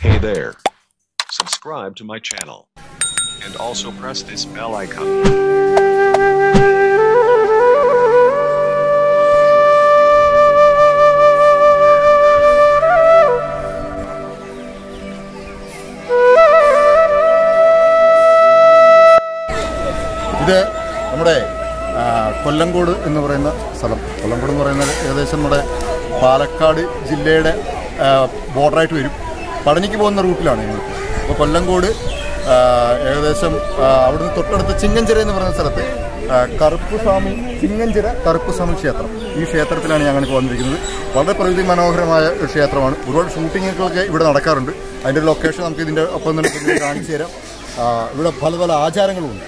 Hey there. Subscribe to my channel. And also press this bell icon. ഇത് നമ്മുടെ കൊല്ലങ്കോട് എന്ന് പറയുന്ന സ്ഥലം. കൊല്ലങ്കോട് എന്ന് പറയുന്നത് ഏകദേശം നമ്മുടെ പാലക്കാട് ജില്ലയുടെ ബോർഡറായിട്ട് വരും. പഴനിക്ക് പോകുന്ന റൂട്ടിലാണ് ഞങ്ങൾ. അപ്പോൾ കൊല്ലങ്കോട് ഏകദേശം അവിടുന്ന് തൊട്ടടുത്ത് ചിങ്ങഞ്ചിറ എന്ന് പറയുന്ന സ്ഥലത്ത് കറുപ്പുസ്വാമി ചിങ്ങഞ്ചിറ കറുപ്പുസ്വാമി ക്ഷേത്രം. ഈ ക്ഷേത്രത്തിലാണ് ഞങ്ങൾക്ക് വന്നിരിക്കുന്നത്. വളരെ പ്രകൃതി മനോഹരമായ ഒരു ക്ഷേത്രമാണ്. ഒരുപാട് ഷൂട്ടിങ്ങുകളൊക്കെ ഇവിടെ നടക്കാറുണ്ട്. അതിൻ്റെ ലൊക്കേഷൻ നമുക്ക് ഇതിൻ്റെ ഒപ്പം തന്നെ കാണിച്ചു തരാം. ഇവിടെ പല പല ആചാരങ്ങളുമുണ്ട്.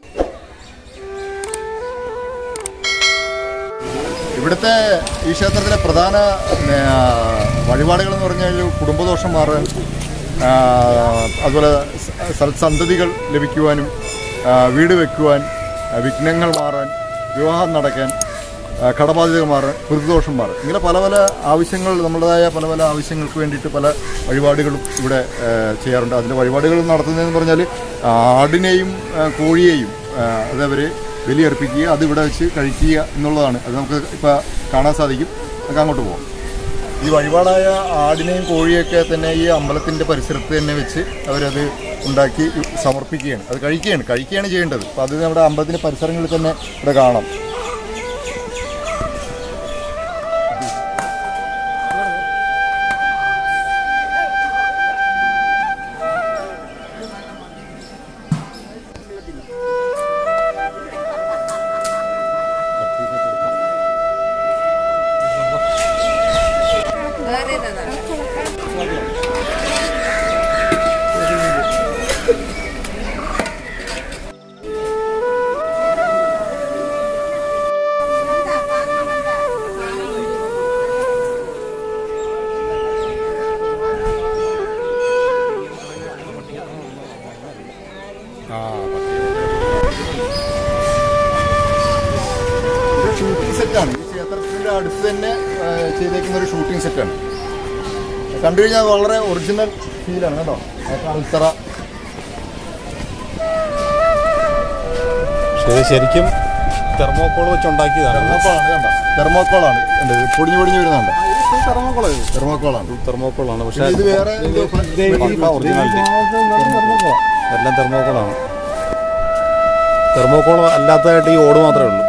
ഇവിടുത്തെ ഈ ക്ഷേത്രത്തിലെ പ്രധാന വഴിപാടുകളെന്ന് പറഞ്ഞാൽ കുടുംബദോഷം മാറാൻ, അതുപോലെ സൽസന്തതികൾ ലഭിക്കുവാനും, വീട് വെക്കുവാൻ, വിഘ്നങ്ങൾ മാറാൻ, വിവാഹം നടക്കാൻ, കടബാധ്യതകൾ മാറാൻ, പിതൃദോഷം മാറാൻ, ഇങ്ങനെ പല പല ആവശ്യങ്ങൾ, നമ്മുടേതായ പല പല ആവശ്യങ്ങൾക്ക് വേണ്ടിയിട്ട് പല വഴിപാടുകളും ഇവിടെ ചെയ്യാറുണ്ട്. അതിൻ്റെ വഴിപാടുകൾ നടത്തുന്നതെന്ന് പറഞ്ഞാൽ ആടിനെയും കോഴിയെയും അതവർ ബലിയർപ്പിക്കുക, അതിവിടെ വെച്ച് കഴിക്കുക എന്നുള്ളതാണ്. അത് നമുക്ക് ഇപ്പോൾ കാണാൻ സാധിക്കും. നമുക്ക് അങ്ങോട്ട് പോകാം. ഈ വഴിപാടായ ആടിനെയും കോഴിയൊക്കെ തന്നെ ഈ അമ്പലത്തിൻ്റെ പരിസരത്ത് തന്നെ വെച്ച് അവരത് ഉണ്ടാക്കി സമർപ്പിക്കുകയാണ്. അത് കഴിക്കുകയാണ് ചെയ്യേണ്ടത്. അപ്പോൾ അത് നമ്മുടെ അമ്പലത്തിൻ്റെ പരിസരങ്ങളിൽ തന്നെ ഇവിടെ കാണാം. ഷൂട്ടിംഗ് സെറ്റാണ്. ഈ ക്ഷേത്രത്തിൻ്റെ അടുത്ത് തന്നെ ചെയ്തേക്കുന്ന ഒരു ഷൂട്ടിംഗ് സെറ്റാണ്. കണ്ടു കഴിഞ്ഞാൽ വളരെ ഒറിജിനൽ ഫീലാണ് കേട്ടോ. അൾത്തറ ശരിക്കും തെർമോക്കോൾ വെച്ചുണ്ടാക്കിയതാണ്. തെർമോക്കോളാണ് പൊടിഞ്ഞു വരുന്നുണ്ട്. തെർമോക്കോളാണ്. പക്ഷേ ഇത് വേറെ ഒറിജിനാലിറ്റി എല്ലാം തെർമോക്കോളാണ്. തെർമോക്കോൾ അല്ലാത്തതായിട്ട് ഈ ഓട് മാത്രമേ ഉള്ളൂ.